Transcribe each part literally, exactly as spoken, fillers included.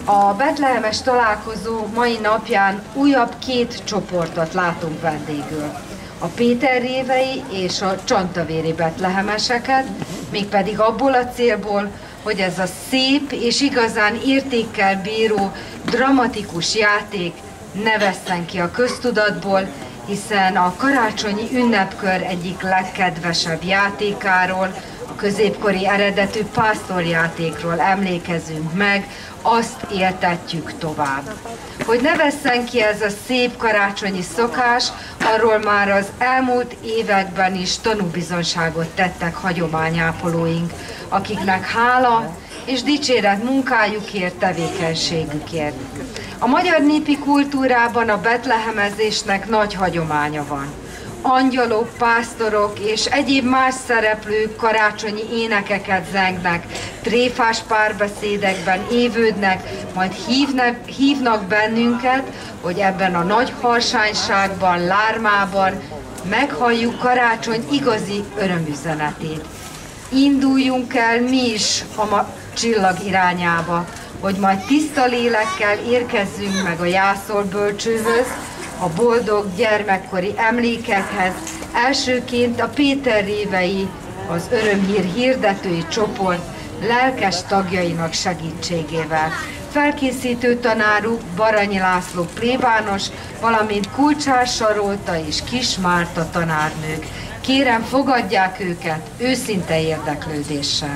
A betlehemes találkozó mai napján újabb két csoportot látunk vendégül. A péterrévei és a csantavéri betlehemeseket, mégpedig abból a célból, hogy ez a szép és igazán értékkel bíró dramatikus játék ne vesszen ki a köztudatból, hiszen a karácsonyi ünnepkör egyik legkedvesebb játékáról, a középkori eredetű pásztorjátékról emlékezünk meg, azt éltetjük tovább. Hogy ne vesszen ki ez a szép karácsonyi szokás, arról már az elmúlt években is tanúbizonyságot tettek hagyományápolóink, akiknek hála és dicséret munkájukért, tevékenységükért. A magyar népi kultúrában a betlehemezésnek nagy hagyománya van. Angyalok, pásztorok és egyéb más szereplők karácsonyi énekeket zengnek, tréfás párbeszédekben évődnek, majd hívnak, hívnak bennünket, hogy ebben a nagy harsányságban, lármában meghalljuk karácsony igazi örömüzenetét. Induljunk el mi is a csillag irányába, hogy majd tiszta lélekkel érkezzünk meg a jászol bölcsőhöz, a boldog gyermekkori emlékekhez, elsőként a péterrévei, az örömhír hirdetői csoport lelkes tagjainak segítségével. Felkészítő tanáruk Baranyi László plébános, valamint Kulcsár Sarolta és Kis Márta tanárnők. Kérem, fogadják őket őszinte érdeklődéssel.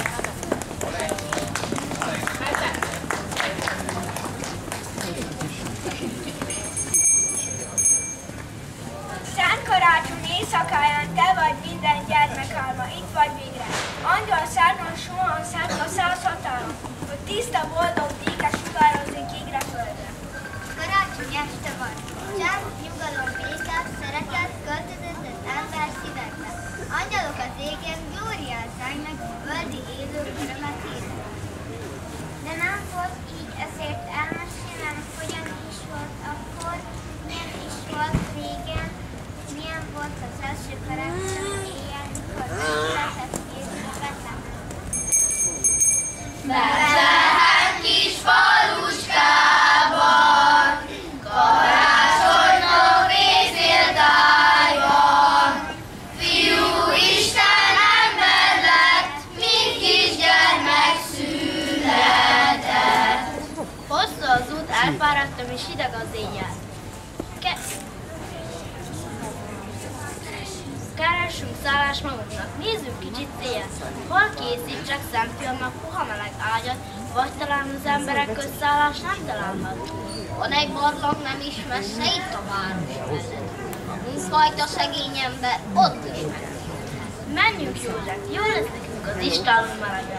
Éjszakáján te vagy minden gyermekálma, itt vagy végre. Angyal szárnon, suhan szárva száz hatalma, hogy tiszta, boldog, békes sugározik égre földre. Karácsony este van, csend, nyugalom, béke, szeretet, költözött ember szívekbe. Angyalok az égen, glóriát zengnek, földi élők örömet érnek. De nem volt így, ezért elmesélem, hogyan is volt akkor, milyen is volt régen, milyen volt az első karácsony éjjel, mikor megszületett Jézus Betlehem. Betlehem kis faluskában, karácsonynak részéltájban, Fiú Isten ember lett, mint kisgyermek született. Hosszú az út, elfáradtam és hideg az éjjel. Ke- Keressünk szállást magunknak, nézzünk kicsit széjjel. Hol készítsek szemfilmnak puha meleg ágyat, vagy talán az emberek közszállás nem találhat. Van egy barlang nem is messze itt a város mellett. A munkajta szegény ember ott is meg. Menjünk, József, jó lesz nekünk az istáló melege.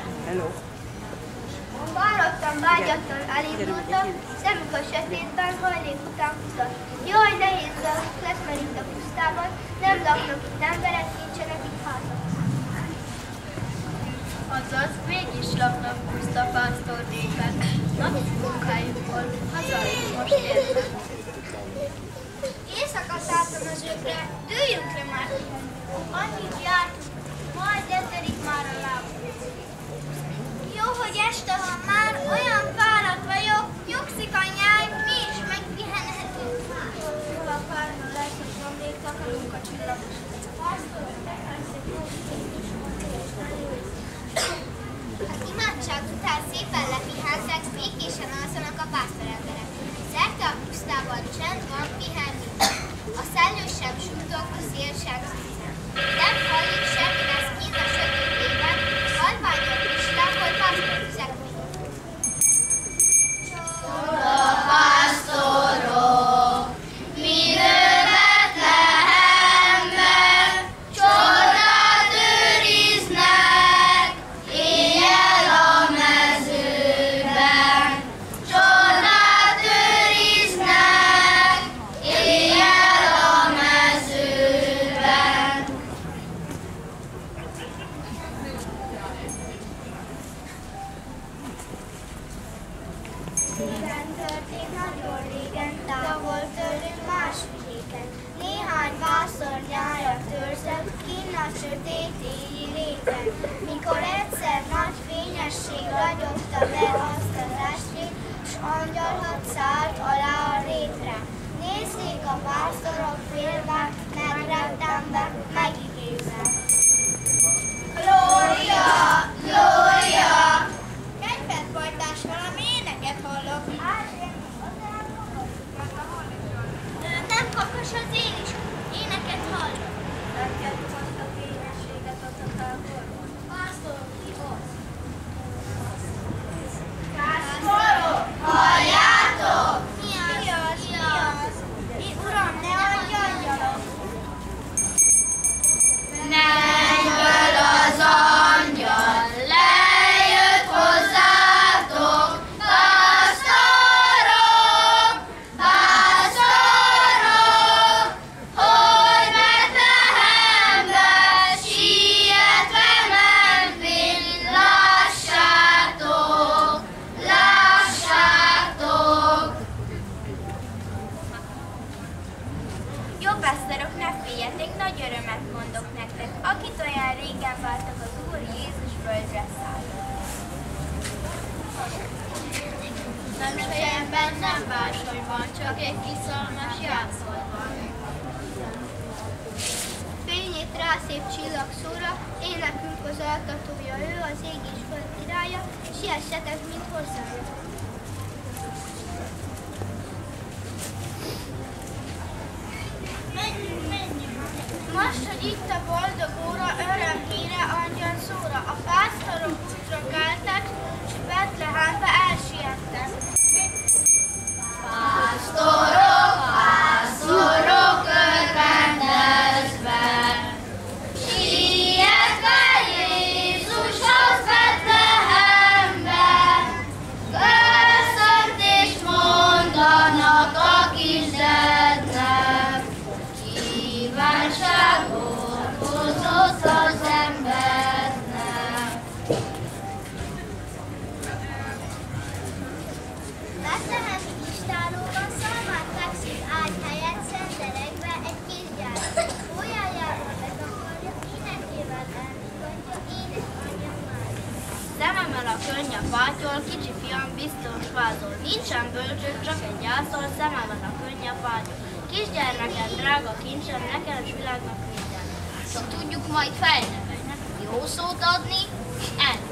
Fáradtan, vágyattal elindultak, szemük a sötétben, hajlék után futott. Jaj, nehéz dolguk lesz, mert itt a pusztában nem laknak itt emberek, nincsenek itt házak. Azaz, mégis laknak puszta pásztornépek. Nagy munkájuk volt, hazajuk most értek. Éjszaka szálltam az ökre, dőljünk le már! Annyit jártunk, majd ezerik már a lábunk. Jó, hogy este, ha már olyan fáradt vagyok, nyugszik a nyáj, mi is megpihenhetünk. Hol a párna lesz, hogy van még takarunk a csillagos. Az imádság után szépen lepihentek, békésen alszanak a pásztoremberek. Szerte a pusztában csend van, pihenni. A szellő sem suttog, a szél sem szízen. Nem hallik semmi lesz kint a sötétében, halványon pislákol pásztortüzek miatt. Csoda pásztorok, minő Betlehemben, csodát őriznek, éjjel a mezőben. Csodát őriznek, éjjel a mezőben. Minden történt nagyon régen, távol tőlünk más vidéken. Néhány vászor nyára törzsött, kinn a sötét éji réten. Mikor egyszer nagy fényesség ragyogta be azt az estét, angyalhat szállt alá a rétre. Nézzék a pásztorok félve, megrettenve, megigézve. Glória! Glória! Kedvedfajtás, valami éneket hallok. Nem kakas az én is, éneket hallok. Nem kell azt a fényességet ott a távolban. Pásztorok, ki az? Pásztorok, halljátok! Mi az? Mi az? Mi az? Mi, uram, ne adj angyalok! Mennyből az angyal lejött hozzátok, pásztorok, pásztorok, hogy Betlehembe sietve menvén lássátok, lássátok. Jó pásztorok, ne féljetek, nagy örömet mondok nektek, akit olyan régen vártak, az Úr Jézus földre szállt. Nem fejemben, nem bársonyban, csak egy kiszalmas jászolban. Fényét rászép csillagszóra, énekünk az altatója, ő az ég és föld királya, siessetek, mint hozzám. Menjünk, menjünk! Most, hogy itt a boldog óra, öröm híre angyal szóra, a pásztorok útra keltek, s Betlehembe elsiettek. Pásztorok, pásztorok örvendezve, sietve Jézushoz Betlehembe, köszöntést mondanak a kisdednek, kívánságot hozott az embernek. Betlehemi istálóban szalmát fekszik ágy helyett szenterekbe egy kisgyár. Ójájával betakarja, énekével elmikatja, édes anyja már. Szememmel a könny a fátyol, kicsi fiam biztos vázol. Nincsen bölcsőd, csak egy gyászol, szememmel a könny a fátyol. Kisgyermekem, drága kincsem, nekem is világnak minden. Csak tudjuk majd felnevelni, jó szót adni, és enni.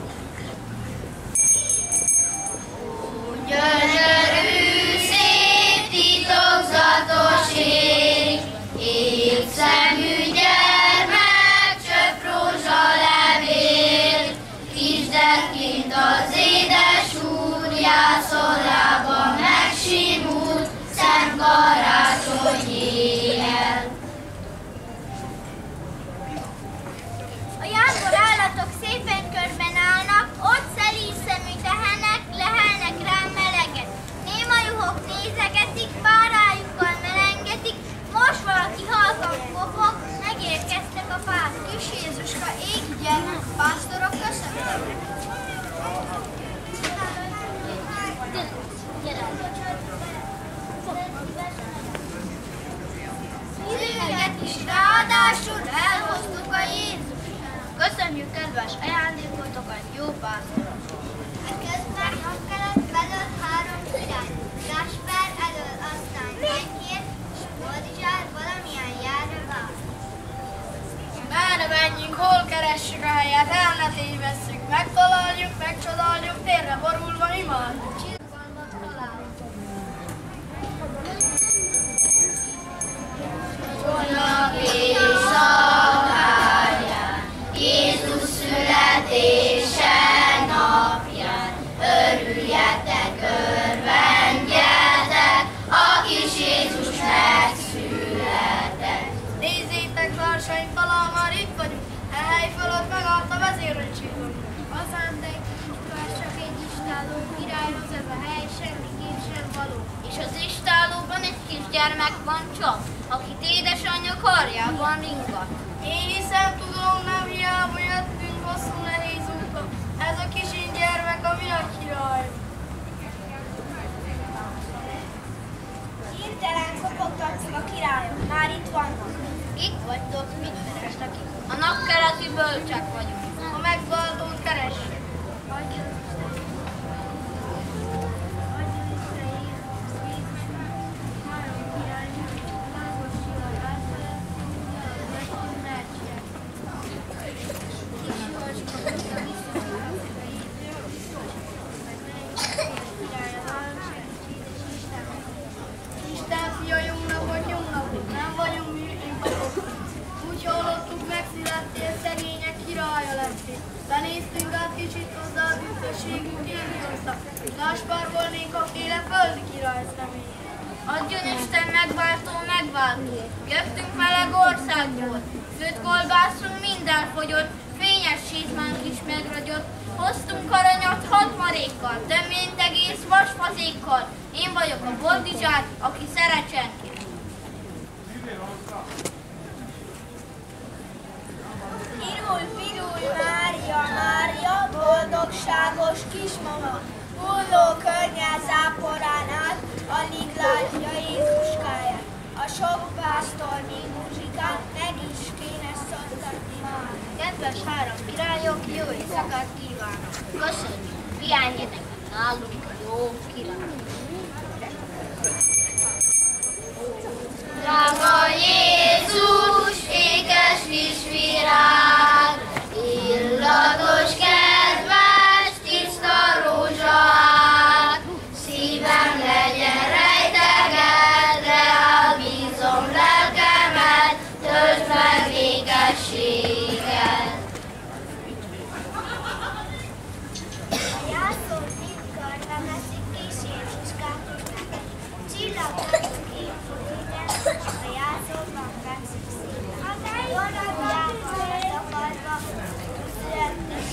Gyönyörű, szép, titokzatos ég, épp szemű gyermek, csöpp rózsalevél, kisdedként az édes úr jászolában megsimult, szent karácsony éjjel. A jámbor állatok szépen körben állnak, ott szelíd szemű tehenek, lehelnek rám meleget. Néma juhok nézegetik, párájukkal melengetik, most valaki halkan kopog, megérkeztek a pász. Kis Jézuska, égi gyermek, pásztorok, köszönöm. Szívünket is ráadásul elhoztuk a Jézus. Köszönjük kedves ajándékotokat, jó pásztorok! Eközben napkelet belől három király, Gáspár elől aztán Menkér, és Boldizsár valamilyen járra vár. Merre menjünk, hol keressük a helyet, el ne tévesszük, megtaláljuk, megcsodáljuk, térre borulva imádjuk. Csillagban találunk. Csónak és szaváján, Jézus születése napján, örüljetek, örvendjetek, a kis Jézus megszületett. Nézzétek, társaim, talán már itt vagyunk, e hely fölött megállt a vezérőcsillagunk. Hazám, de csak egy istáló, királyhoz ez a hely, semmiképp sem való. És az istálóban egy kisgyermek van csak, akit édesanyja karjában ringat. Én hiszem, tudom, nem hiába jöttünk hosszú nehéz úton. Ez a kis gyermek a mi a király. Hirtelen kopogtatszunk a királyok, már itt vannak. Kik vagytok, mit kerestek itt? A napkeleti bölcsek vagyunk. A megváltót keressük. kicsit hozzá a büszkeségünk élni hozta. Gáspár volnék, a féle földi király személyén. Adjon Isten megváltó, megváltó, jöttünk meleg országból, főtt kolbászunk minden fogyott, fényes sétmánk is megragyott, hoztunk aranyat hat marékkal, töményt egész vasfazékkal, én vagyok a boldizsár, aki szeret senkit. Pirulj, pirulj, Mária, Mária, boldogságos kismama, hulló környel záporán át, alig látja Jézuskáját. A sok pásztornyi muzsikát meg is kéne szoktatni már. Kedves három királyok, jó éjszakát kívánok! Köszönjük, pihenjenek nálunk jó királyok! Drága Jézus, ékes kis virág, illatos, kedves, tiszta rózsaág, szívem legyen rejtegedve, bízom lelkemet, töltsd meg ékességet. A jászol körbe veszik kis Jézuskát is neked. Csillagoknak épül ide, a jászolban fekszik szépen. Vonatjában letapadva, születni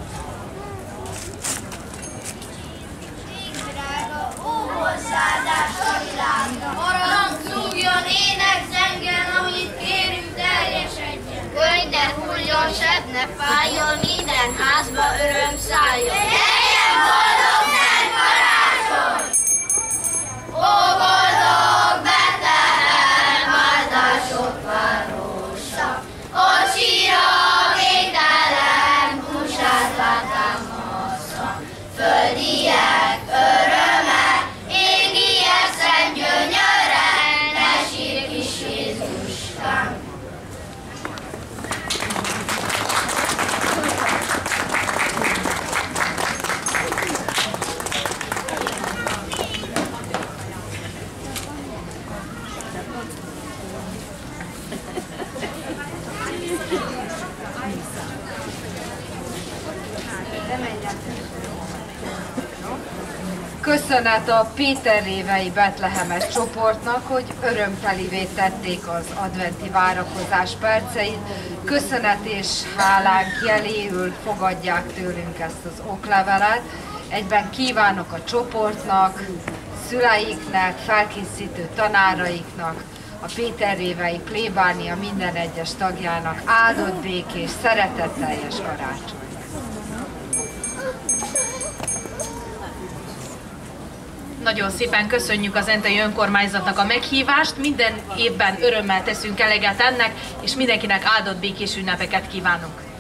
Ég drága, ó, hozzáadás a világra. Harang szúgjon, ének zengjen, amit kérünk, teljesedjen. Könyde hulljon, seb ne fájjon, minden házba öröm szálljon. Legyen boldog szent karácsony! Ó, boldog Betlehem, áldások városa, ott sír a végtelen húsát látámasza. Földiek öröme, égiek szent gyönyöre, ne sírj kis Jézuskám. Köszönet a Péterrévei Betlehemes csoportnak, hogy örömtelivé tették az adventi várakozás perceit. Köszönet és hálánk jeléül fogadják tőlünk ezt az oklevelet. Egyben kívánok a csoportnak, szüleiknek, felkészítő tanáraiknak, a Péterrévei plébánia minden egyes tagjának áldott, békés, szeretetteljes karácsony. Nagyon szépen köszönjük az Zentei Önkormányzatnak a meghívást, minden évben örömmel teszünk eleget ennek, és mindenkinek áldott békés ünnepeket kívánunk.